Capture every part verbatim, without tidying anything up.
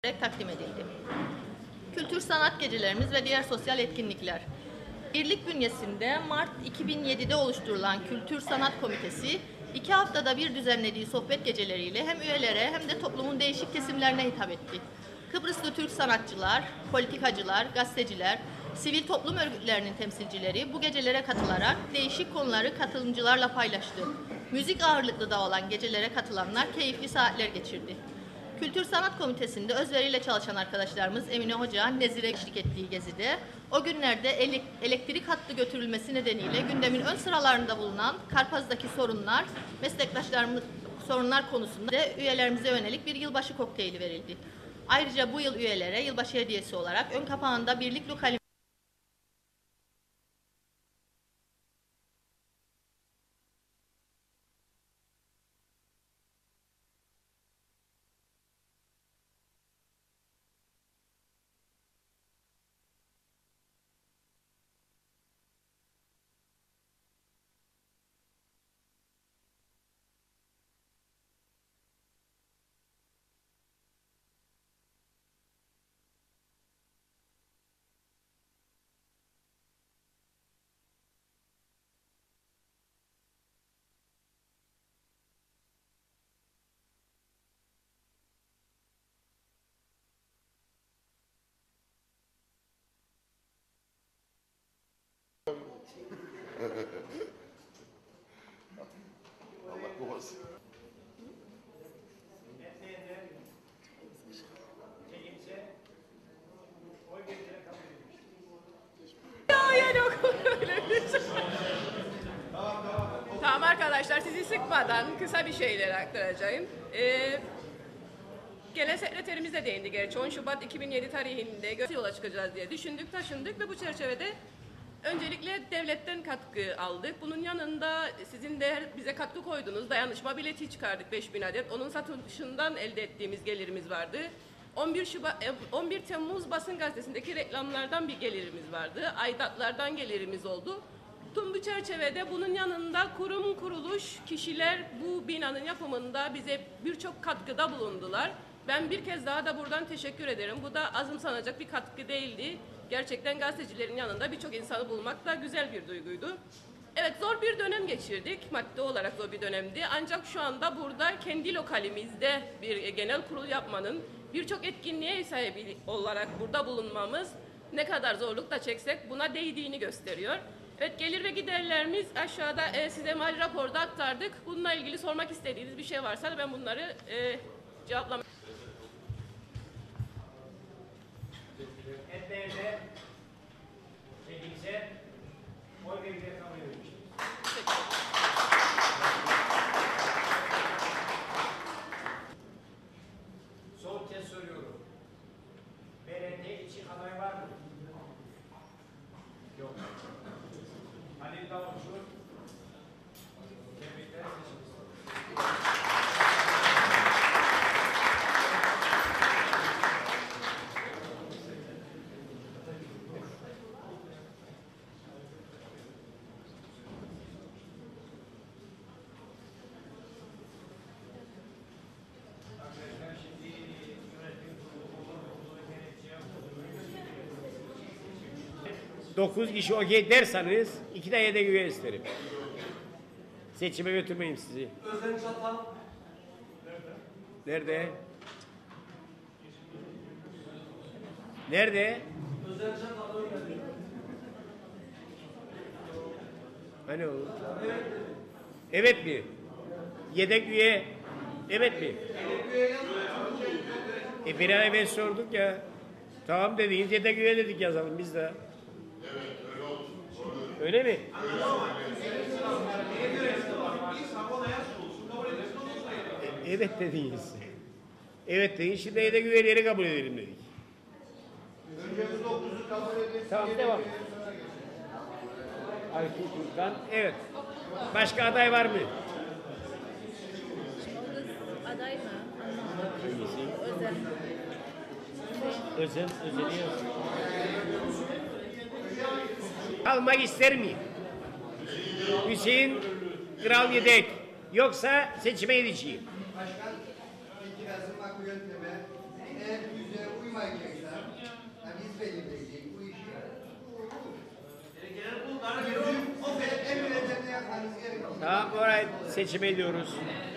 takdim edildi. Kültür sanat gecelerimiz ve diğer sosyal etkinlikler. Birlik bünyesinde Mart iki bin yedi'de oluşturulan Kültür Sanat Komitesi, iki haftada bir düzenlediği sohbet geceleriyle hem üyelere hem de toplumun değişik kesimlerine hitap etti. Kıbrıslı Türk sanatçılar, politikacılar, gazeteciler, sivil toplum örgütlerinin temsilcileri bu gecelere katılarak değişik konuları katılımcılarla paylaştı. Müzik ağırlıklı da olan gecelere katılanlar keyifli saatler geçirdi. Kültür Sanat Komitesi'nde özveriyle çalışan arkadaşlarımız Emine Hoca, Nezire eşlik ettiği gezide o günlerde elektrik hattı götürülmesi nedeniyle gündemin ön sıralarında bulunan Karpaz'daki sorunlar, meslektaşlarımız sorunlar konusunda de üyelerimize yönelik bir yılbaşı kokteyli verildi. Ayrıca bu yıl üyelere yılbaşı hediyesi olarak ön kapağında birlik lokali Allah korusun. Tamam arkadaşlar, sizi sıkmadan kısa bir şeyler aktaracağım. Ee, Genel sekreterimiz de değindi gerçi. on Şubat iki bin yedi tarihinde yola çıkacağız diye düşündük, taşındık ve bu çerçevede öncelikle devletten katkı aldık. Bunun yanında sizin de bize katkı koydunuz. Dayanışma bileti çıkardık beş bin adet. Onun satışından elde ettiğimiz gelirimiz vardı. on bir Şubat, on bir Temmuz basın gazetesindeki reklamlardan bir gelirimiz vardı. Aidatlardan gelirimiz oldu. Tüm bu çerçevede bunun yanında kurum, kuruluş, kişiler bu binanın yapımında bize birçok katkıda bulundular. Ben bir kez daha da buradan teşekkür ederim. Bu da azımsanacak bir katkı değildi. Gerçekten gazetecilerin yanında birçok insanı bulmak da güzel bir duyguydu. Evet, zor bir dönem geçirdik. Maddi olarak zor bir dönemdi. Ancak şu anda burada kendi lokalimizde bir genel kurul yapmanın, birçok etkinliğe ev sahibi olarak burada bulunmamız ne kadar zorluk da çeksek buna değdiğini gösteriyor. Evet, gelir ve giderlerimiz aşağıda e, size mali raporda aktardık. Bununla ilgili sormak istediğiniz bir şey varsa da ben bunları e, cevaplamak istiyorum. Hep değerli çekilse oy birliğine kabul edilmiştir. Son kez soruyorum. B R T için aday var mı? Yok. Halil Davutçu tebrikler, seçilmiştir. Dokuz kişi okey derseniz iki de yedek üye isterim. Seçime götürmeyeyim sizi. Özen Çatal. Nerede? Nerede? Özen Çatal öyle. Hani o? Evet mi? Yedek üye evet mi? E bir ay evvel sorduk ya. Tamam dediniz, yedek üye dedik, yazalım biz de. Öyle mi? E, evet dediniz. Evet dediniz, şimdi yedek üyeleri kabul edelim dedik. Tamam, devam. Aykut Ülkan, evet. Başka aday var mı? aday mı? Hangisi? Özel. Özel, özeli yok. Almak ister miyim? Hüseyin Kral yedek. Yoksa seçime gideceğim. Başkan, peki yazılmak yönteme eğer güzel Seçim ediyoruz.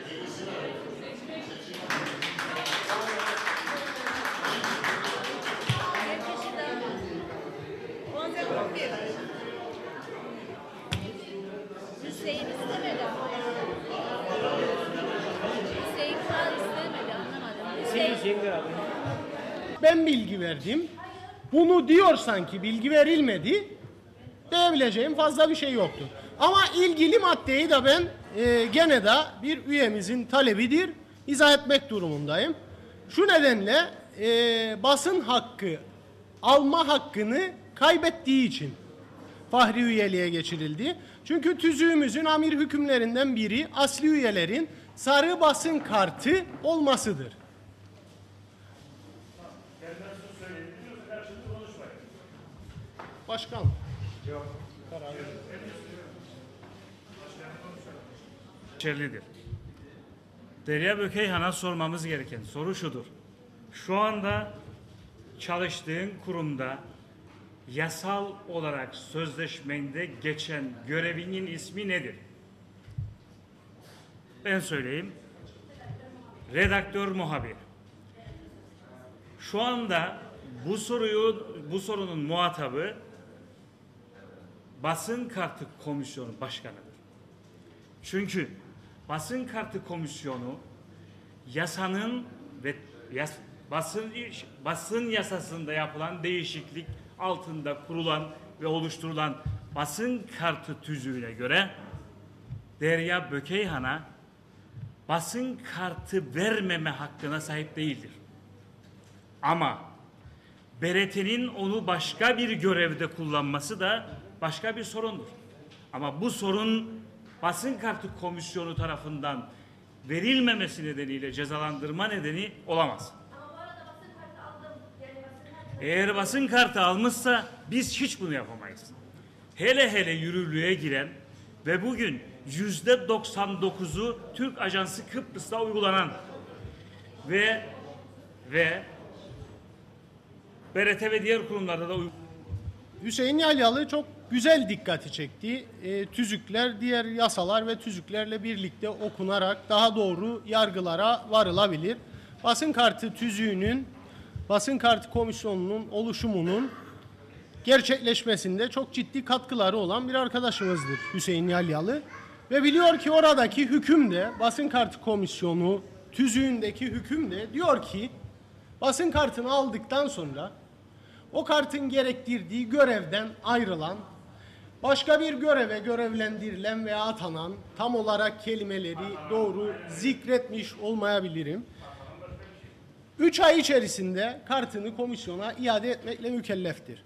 Hüseyin istemedi ama. Hüseyin Kral istemedi, anlamadım. Senin Hüseyin'dir abi. Ben bilgi verdim. Bunu diyor sanki bilgi verilmedi. Diyebileceğim fazla bir şey yoktu. Ama ilgili maddeyi de ben e, gene de bir üyemizin talebidir. İzah etmek durumundayım. Şu nedenle e, basın hakkı alma hakkını kaybettiği için fahri üyeliğe geçirildi. Çünkü tüzüğümüzün amir hükümlerinden biri asli üyelerin sarı basın kartı olmasıdır. Başkan. geçerlidir. Derya Bökeyhan'a sormamız gereken soru şudur. Şu anda çalıştığın kurumda yasal olarak sözleşmende geçen görevinin ismi nedir? Ben söyleyeyim. Redaktör muhabir. Şu anda bu soruyu bu sorunun muhatabı Basın Kartı Komisyonu Başkanı'dır. Çünkü Basın Kartı Komisyonu yasanın ve yas, basın basın yasasında yapılan değişiklik altında kurulan ve oluşturulan basın kartı tüzüğüne göre Derya Bökeyhan'a basın kartı vermeme hakkına sahip değildir. Ama B R T'nin onu başka bir görevde kullanması da başka bir sorundur. Ama bu sorun Basın Kartı Komisyonu tarafından verilmemesi nedeniyle cezalandırma nedeni olamaz. Eğer basın kartı almışsa biz hiç bunu yapamayız. Hele hele yürürlüğe giren ve bugün yüzde doksan dokuzu Türk Ajansı Kıbrıs'ta uygulanan ve ve B R T ve diğer kurumlarda da uygulanan Hüseyin Yalyalı çok güzel dikkati çekti. E, tüzükler, diğer yasalar ve tüzüklerle birlikte okunarak daha doğru yargılara varılabilir. Basın kartı tüzüğünün, basın kartı komisyonunun oluşumunun gerçekleşmesinde çok ciddi katkıları olan bir arkadaşımızdır Hüseyin Yalyalı. Ve biliyor ki oradaki hüküm de, basın kartı komisyonu tüzüğündeki hüküm de diyor ki basın kartını aldıktan sonra o kartın gerektirdiği görevden ayrılan, başka bir göreve görevlendirilen veya atanan, tam olarak kelimeleri doğru zikretmiş olmayabilirim, üç ay içerisinde kartını komisyona iade etmekle mükelleftir.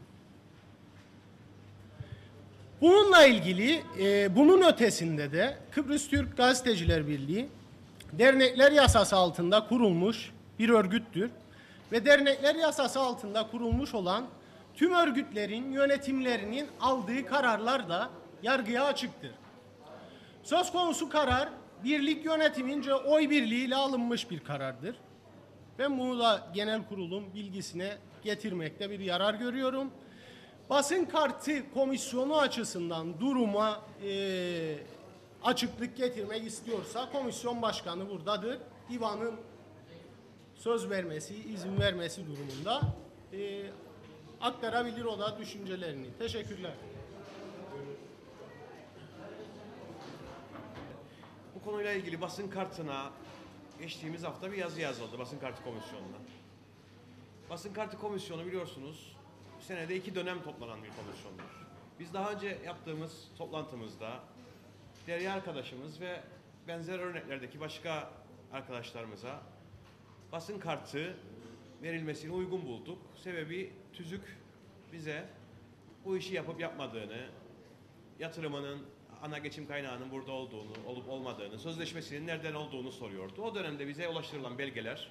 Bununla ilgili, e, bunun ötesinde de Kıbrıs Türk Gazeteciler Birliği, dernekler yasası altında kurulmuş bir örgüttür. Ve dernekler yasası altında kurulmuş olan tüm örgütlerin yönetimlerinin aldığı kararlar da yargıya açıktır. Söz konusu karar birlik yönetimince oy birliğiyle alınmış bir karardır. Ben bunu da genel kurulun bilgisine getirmekte bir yarar görüyorum. Basın kartı komisyonu açısından duruma e, açıklık getirmek istiyorsa komisyon başkanı buradadır. Divanın söz vermesi, izin vermesi durumunda e, aktarabilir o da düşüncelerini. Teşekkürler. Bu konuyla ilgili basın kartına geçtiğimiz hafta bir yazı yazıldı basın kartı komisyonuna. Basın kartı komisyonu biliyorsunuz senede iki dönem toplanan bir komisyondur. Biz daha önce yaptığımız toplantımızda Derya arkadaşımız ve benzer örneklerdeki başka arkadaşlarımıza basın kartı verilmesini uygun bulduk. Sebebi tüzük bize bu işi yapıp yapmadığını, yatırımının, ana geçim kaynağının burada olduğunu, olup olmadığını, sözleşmesinin nereden olduğunu soruyordu. O dönemde bize ulaştırılan belgeler,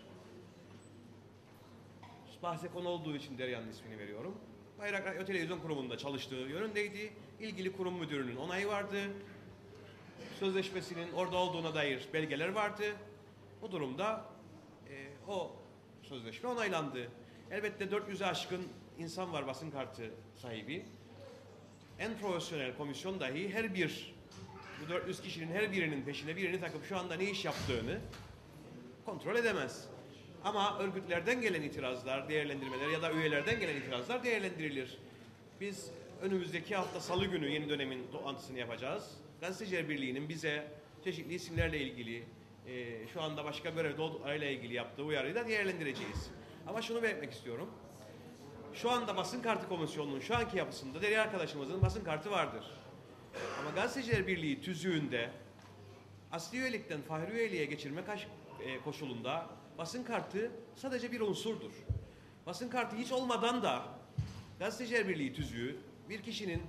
bahse konu olduğu için Derya'nın ismini veriyorum, Bayrak Radyo Televizyon Kurumu'nda çalıştığı yönündeydi. İlgili kurum müdürünün onayı vardı. Sözleşmesinin orada olduğuna dair belgeler vardı. Bu durumda e, o sözleşme onaylandı. Elbette dört yüze aşkın insan var basın kartı sahibi. En profesyonel komisyon dahi her bir bu dört yüz kişinin her birinin peşine birini takıp şu anda ne iş yaptığını kontrol edemez. Ama örgütlerden gelen itirazlar, değerlendirmeler ya da üyelerden gelen itirazlar değerlendirilir. Biz önümüzdeki hafta Salı günü yeni dönemin toplantısını yapacağız. Gazeteciler Birliği'nin bize çeşitli isimlerle ilgili, e, şu anda başka görevde olduklarıyla ilgili yaptığı uyarıyı da değerlendireceğiz. Ama şunu belirtmek istiyorum. Şu anda basın kartı komisyonunun şu anki yapısında değerli arkadaşımızın basın kartı vardır. Ama Gazeteciler Birliği tüzüğünde asli üyelikten fahri üyeliğe geçirme koşulunda basın kartı sadece bir unsurdur. Basın kartı hiç olmadan da Gazeteciler Birliği tüzüğü bir kişinin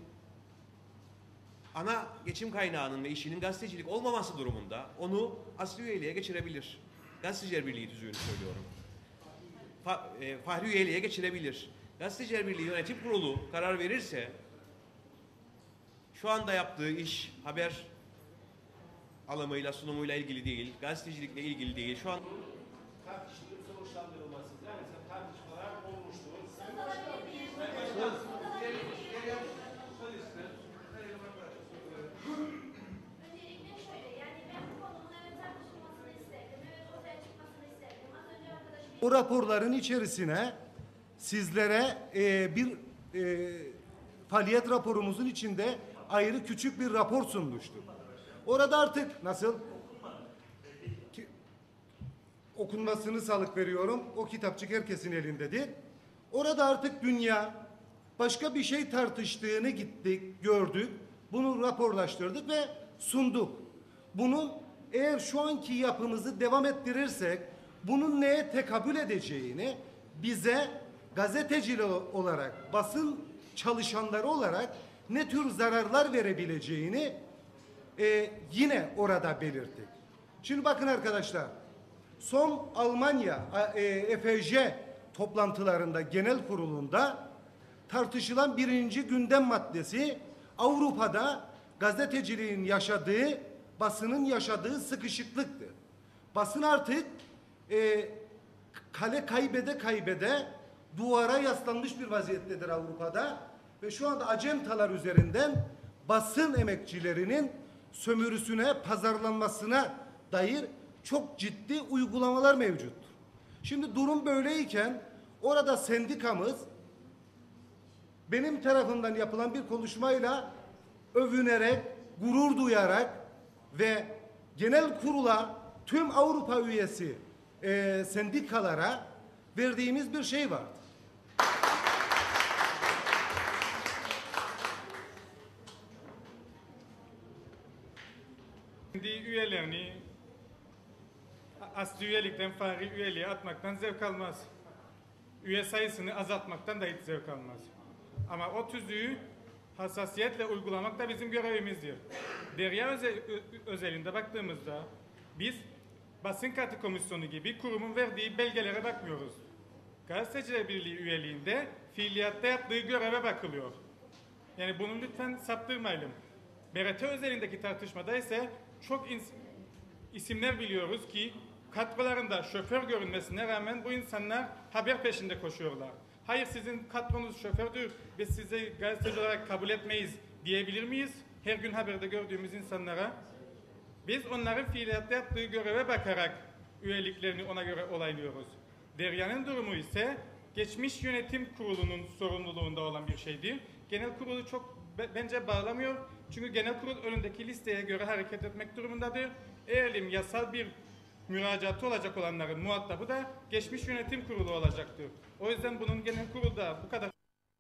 ana geçim kaynağının ve işinin gazetecilik olmaması durumunda onu asli üyeliğe geçirebilir. Gazeteciler Birliği tüzüğünü söylüyorum. Fa, e, fahri üyeliğe geçirebilir. Gazeteciler Birliği Yönetim Kurulu karar verirse şu anda yaptığı iş haber alımıyla, sunumuyla ilgili değil, gazetecilikle ilgili değil. Şu an Tartışılıp sonuçlandırılması. Yani tartışmalar olmuştur. Öncelikle şöyle, yani ben bu konunun evet tartışılmasını isterdim, evet ortaya çıkmasını isterdim. Az önce arkadaşım... Bu raporların içerisine sizlere e, bir e, faaliyet raporumuzun içinde ayrı küçük bir rapor sunmuştuk. Orada artık nasıl ki, okunmasını salık veriyorum. O kitapçık herkesin elindedir. Orada artık dünya başka bir şey tartıştığını gittik, gördük. Bunu raporlaştırdık ve sunduk. Bunun eğer şu anki yapımızı devam ettirirsek bunun neye tekabül edeceğini bize gazeteciler olarak, basın çalışanları olarak ne tür zararlar verebileceğini e, yine orada belirttik. Şimdi bakın arkadaşlar, son Almanya e, F J toplantılarında, genel kurulunda tartışılan birinci gündem maddesi Avrupa'da gazeteciliğin yaşadığı, basının yaşadığı sıkışıklıktır. Basın artık e, kale kaybede kaybede duvara yaslanmış bir vaziyettedir Avrupa'da ve şu anda acentalar üzerinden basın emekçilerinin sömürüsüne, pazarlanmasına dair çok ciddi uygulamalar mevcuttur. Şimdi durum böyleyken orada sendikamız benim tarafından yapılan bir konuşmayla övünerek, gurur duyarak ve genel kurula tüm Avrupa üyesi e, sendikalara verdiğimiz bir şey var. Kendi üyelerini asli üyelikten fahri üyeliğe atmaktan zevk almaz. Üye sayısını azaltmaktan da hiç zevk almaz. Ama o tüzüğü hassasiyetle uygulamak da bizim görevimizdir. Derya özel, özelinde baktığımızda biz basın kartı komisyonu gibi kurumun verdiği belgelere bakmıyoruz. Gazeteciler Birliği üyeliğinde fiiliyatta yaptığı göreve bakılıyor. Yani bunu lütfen saptırmayalım. B R T özelindeki tartışmada ise çok isimler biliyoruz ki kadrolarında şoför görünmesine rağmen bu insanlar haber peşinde koşuyorlar. Hayır, sizin kadronuz şofördür, biz sizi gazeteci olarak kabul etmeyiz diyebilir miyiz? Her gün haberde gördüğümüz insanlara. Biz onların fiiliyatta yaptığı göreve bakarak üyeliklerini ona göre olaylıyoruz. Derya'nın durumu ise geçmiş yönetim kurulunun sorumluluğunda olan bir şeydir. Genel kurulu çok bence bağlamıyor. Çünkü genel kurul önündeki listeye göre hareket etmek durumundadır. Eğer yasal bir müracaatı olacak olanların muhatabı da geçmiş yönetim kurulu olacaktır. O yüzden bunun genel kurulda bu kadar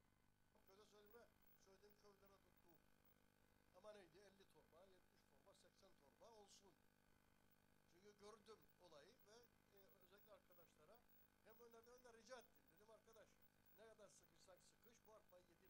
gördüm olayı ve e, özellikle arkadaşlara hem önlerden de rica ettim. Dedim arkadaş ne kadar sıkışsak sıkış bu arpayı